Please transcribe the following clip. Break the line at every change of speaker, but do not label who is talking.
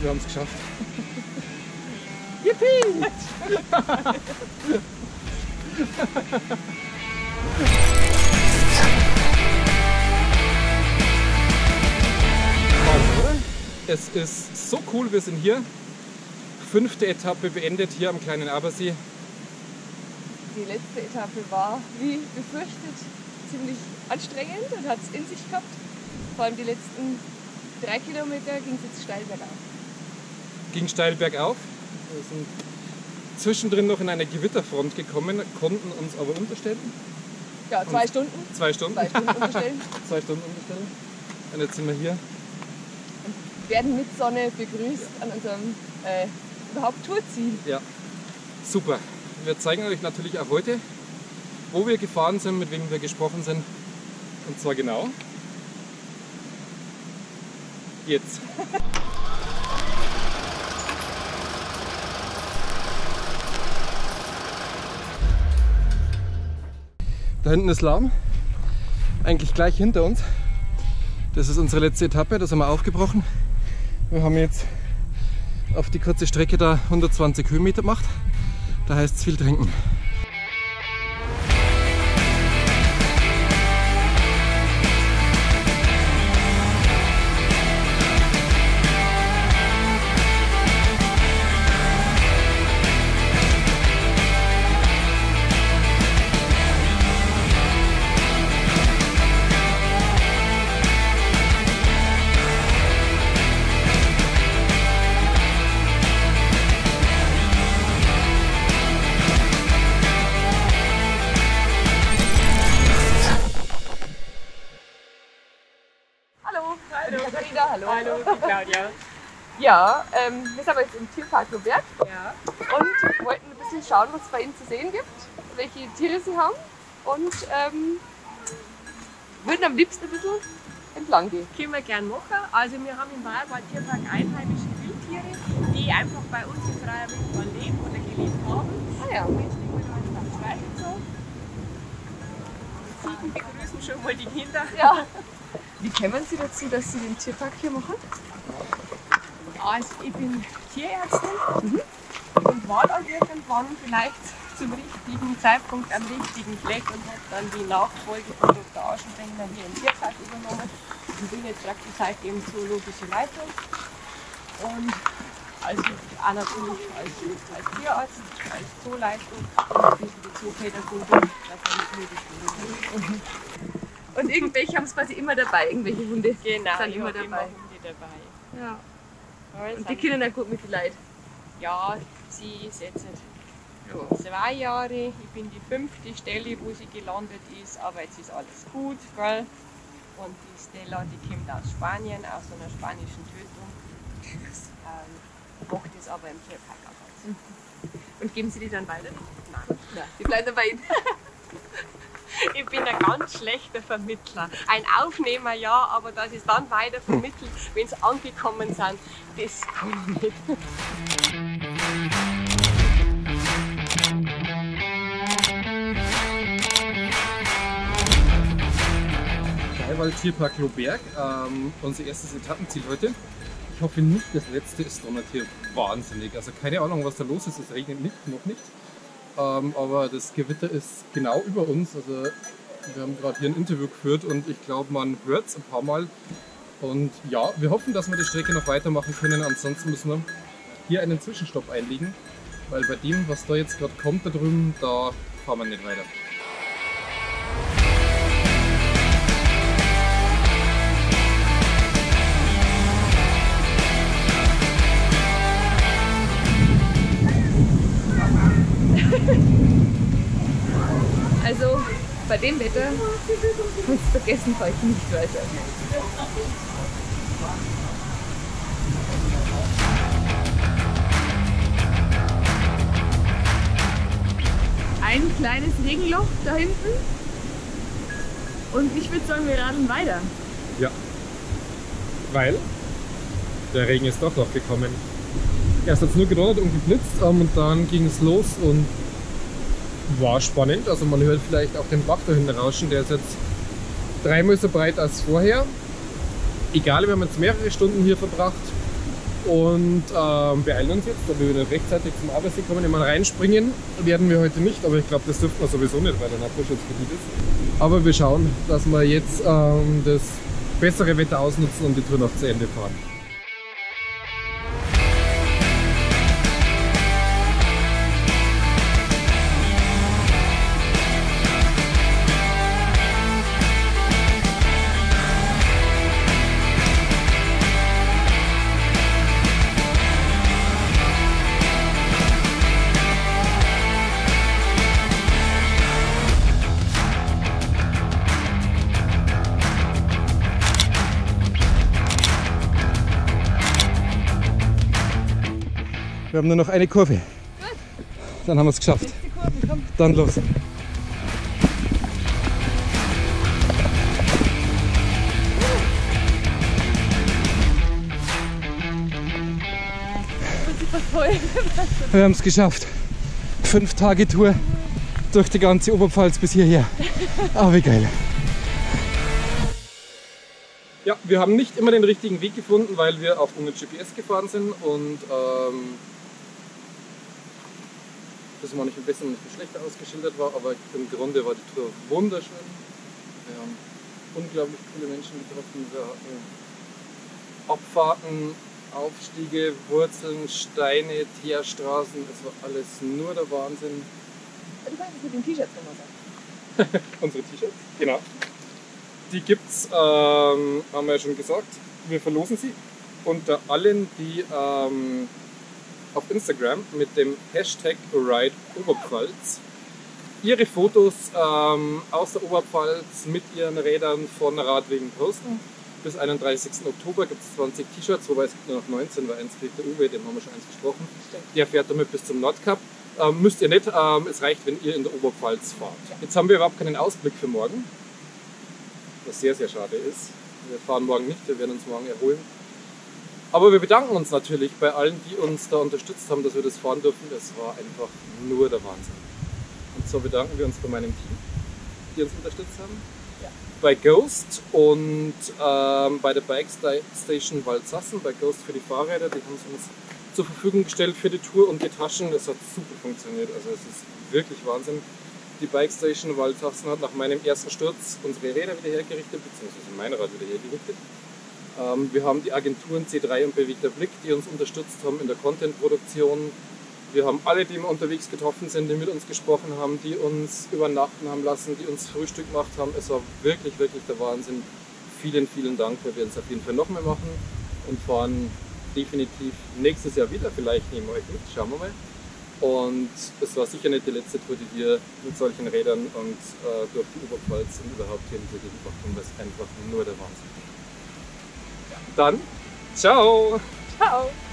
wir haben es geschafft. Yippie! Es ist so cool, wir sind hier. 5. Etappe beendet hier am kleinen Abersee.
Die letzte Etappe war, wie befürchtet, ziemlich anstrengend und hat es in sich gehabt. Vor allem die letzten 3 Kilometer ging es jetzt steil bergauf.
Ging steil bergauf. Wir sind zwischendrin noch in eine Gewitterfront gekommen, konnten uns aber unterstellen.
Ja, 2 Stunden.
2 Stunden.
2 Stunden unterstellen.
2 Stunden unterstellen. Und jetzt sind wir hier.
Und werden mit Sonne begrüßt an unserem überhaupt Tourziel.
Ja, super. Wir zeigen euch natürlich auch heute, wo wir gefahren sind, mit wem wir gesprochen sind. Und zwar genau jetzt. Da hinten ist Lahm, eigentlich gleich hinter uns. Das ist unsere letzte Etappe, das haben wir aufgebrochen. Wir haben jetzt auf die kurze Strecke da 120 Höhenmeter gemacht. Da heißt es viel trinken.
Hallo.
Hallo, die Claudia.
Ja, wir sind jetzt im Tierpark Lohberg
Ja.
und wollten ein bisschen schauen, was es bei Ihnen zu sehen gibt, welche Tiere Sie haben und würden am liebsten ein bisschen entlang gehen.
Können wir gerne machen. Also wir haben im Bayerwald Tierpark einheimische Wildtiere, die einfach bei uns in freier Wildbahn leben oder gelebt haben.
Ah ja.
Und jetzt liegen wir da in der Schweiz so. Sie begrüßen schon mal die Kinder.
Ja. Wie kommen Sie dazu, dass Sie den Tierpark hier machen?
Also ich bin Tierärztin und war dann irgendwann vielleicht zum richtigen Zeitpunkt am richtigen Fleck und habe dann die Nachfolge von Dr. Aschenbrenner hier im Tierpark übernommen und bin jetzt praktisch seitdem zoologische Leitung. Und also auch natürlich als Tierarzt, als Zooleitung und ein bisschen die Zoopädagogin, dass man nicht nur die Schule.
Und irgendwelche haben es quasi immer dabei, irgendwelche Hunde
Genau,
sind
ich
immer
habe
dabei.
immer Hunde dabei.
Ja.
Ja,
Und die Kinder dann gut mit den Leid.
Ja, sie ist jetzt 2 Jahre, ich bin die 5. Stelle, wo sie gelandet ist, aber jetzt ist alles gut, gell? Und die Stella, die kommt aus Spanien, aus einer spanischen Tötung. Macht das aber im Tierpark auch alles.
Und geben Sie die dann weiter?
Nein.
Nein, die bleiben dabei.
Ich bin ein ganz schlechter Vermittler. Ein Aufnehmer ja, aber dass ich es dann weiter vermittelt, wenn sie angekommen sind, das kann ich nicht.
Bayerwald Tierpark Lohberg, unser erstes Etappenziel heute. Ich hoffe nicht, das letzte ist donnert hier wahnsinnig. Also keine Ahnung, was da los ist, es regnet nicht, noch nicht. Aber das Gewitter ist genau über uns. Also wir haben gerade hier ein Interview geführt und ich glaube, man hört es ein paar Mal. Und ja, wir hoffen, dass wir die Strecke noch weitermachen können. Ansonsten müssen wir hier einen Zwischenstopp einlegen, weil bei dem, was da jetzt gerade kommt da drüben, da fahren wir nicht weiter.
Also bei dem Wetter kannst du vergessen, fahre ich nicht weiter. Ein kleines Regenloch da hinten und ich würde sagen, wir radeln weiter.
Ja, weil der Regen ist doch noch gekommen. Erst hat es nur gedonnert und geblitzt und dann ging es los und war spannend. Also man hört vielleicht auch den Bach da hinten rauschen, der ist jetzt 3-mal so breit als vorher. Egal, wir haben jetzt mehrere Stunden hier verbracht und beeilen uns jetzt, da wir wieder rechtzeitig zum Arbeitssee kommen. Immer reinspringen werden wir heute nicht, aber ich glaube, das dürften wir sowieso nicht, weil der Naturschutzgebiet ist. Aber wir schauen, dass wir jetzt das bessere Wetter ausnutzen und die Tour noch zu Ende fahren. Wir haben nur noch eine Kurve. Dann haben wir es geschafft. Dann los. Wir haben es geschafft. 5 Tage Tour durch die ganze Oberpfalz bis hierher. Ah, wie geil. Ja, wir haben nicht immer den richtigen Weg gefunden, weil wir auch ohne GPS gefahren sind und das manchmal besser, manchmal schlechter ausgeschildert war, aber im Grunde war die Tour wunderschön. Wir haben unglaublich coole Menschen getroffen. Wir hatten Abfahrten, Aufstiege, Wurzeln, Steine, Teerstraßen. Es war alles nur der Wahnsinn.
Du kannst es mit den T-Shirts nochmal sagen.
Unsere T-Shirts, genau. Die gibt's, haben wir ja schon gesagt. Wir verlosen sie unter allen, die auf Instagram mit dem Hashtag RideOberpfalz ihre Fotos aus der Oberpfalz mit ihren Rädern von Radwegen posten. Bis 31. Oktober gibt es 20 T-Shirts, wobei es gibt nur noch 19, weil eins kriegt der Uwe, dem haben wir schon eins gesprochen. Der fährt damit bis zum Nordkap. Müsst ihr nicht, es reicht, wenn ihr in der Oberpfalz fahrt. Jetzt haben wir überhaupt keinen Ausblick für morgen, was sehr, sehr schade ist. Wir fahren morgen nicht, wir werden uns morgen erholen. Aber wir bedanken uns natürlich bei allen, die uns da unterstützt haben, dass wir das fahren durften. Es war einfach nur der Wahnsinn. Und so bedanken wir uns bei meinem Team, die uns unterstützt haben. Ja. Bei Ghost und bei der Bike Station Waldsassen, bei Ghost für die Fahrräder, die haben es uns zur Verfügung gestellt für die Tour und die Taschen. Das hat super funktioniert, also es ist wirklich Wahnsinn. Die Bike Station Waldsassen hat nach meinem ersten Sturz unsere Räder wieder hergerichtet, beziehungsweise mein Rad wieder hergerichtet. Wir haben die Agenturen C3 und Bewegter Blick, die uns unterstützt haben in der Content-Produktion. Wir haben alle, die wir unterwegs getroffen sind, die mit uns gesprochen haben, die uns übernachten haben lassen, die uns Frühstück gemacht haben. Es war wirklich, wirklich der Wahnsinn. Vielen, vielen Dank. Wir werden es auf jeden Fall noch mehr machen und fahren definitiv nächstes Jahr wieder. Vielleicht nehmen wir euch mit, schauen wir mal. Und es war sicher nicht die letzte Tour, die wir mit solchen Rädern und durch die Oberpfalz und überhaupt hier in dieser Gegend machen. Das ist einfach nur der Wahnsinn. Dann, ciao!
Ciao!